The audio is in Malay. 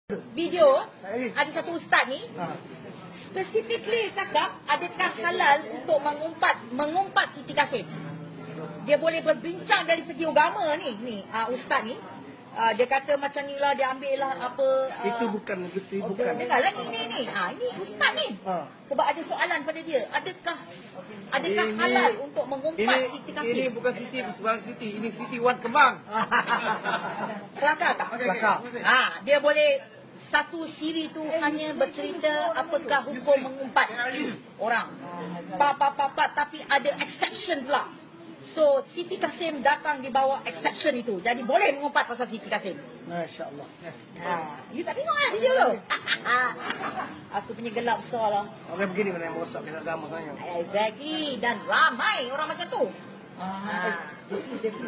Video ada satu ustaz ni specifically cakap adakah halal untuk mengumpat Siti Kasim. Dia boleh berbincang dari segi agama ni ustaz ni. Dia kata macam ni lah, dia ambil lah apa itu bukan. Dengarlah ni ini ustaz ni. Sebab ada soalan pada dia, adakah halal untuk mengumpat Siti Kasim? Ini bukan Siti sebarang Siti, ini Siti Wan Kemang. Kelakar tak? Kelakar. Dia boleh satu siri tu hanya bercerita apakah hukum mengumpat orang. Tapi ada exception pula. So Siti Kasim datang di bawah exception itu. Jadi boleh mengumpat pasal Siti Kasim. Masya-Allah. You tak tengok video tu? Aku punya gelap besar lah. Orang begini mana yang merosak agama kan. Exactly. Dan ramai orang macam tu.